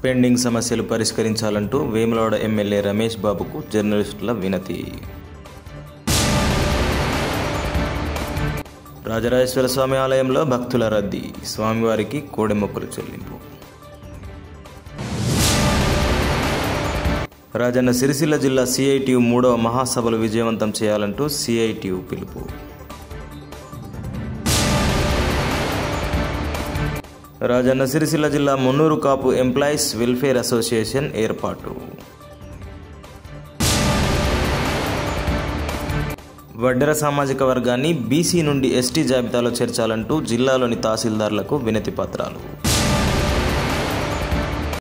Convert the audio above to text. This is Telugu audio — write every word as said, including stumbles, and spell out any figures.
పెండింగ్ సమస్యలు పరిష్కరించాలంటూ వేములవాడ ఎమ్మెల్యే రమేష్ బాబుకు జర్నలిస్టుల వినతి. రాజరాజేశ్వర స్వామి ఆలయంలో భక్తుల రద్దీ, స్వామివారికి కోడెమొక్కులు చెల్లింపు. రాజన్న సిరిసిల్ల జిల్లా సిఐటియు మూడవ మహాసభలు విజయవంతం చేయాలంటూ సిఐటియు పిలుపు. రాజన్న సిరిసిల్ల జిల్లా Munnuru Kapu employees welfare association ఏర్పాటు. వడ్డెర సామాజిక వర్గాన్ని బీసీ నుండి ఎస్టీ జాబితాలో చేర్చాలంటూ జిల్లాలోని తహసీల్దార్లకు వినతి పత్రాలు.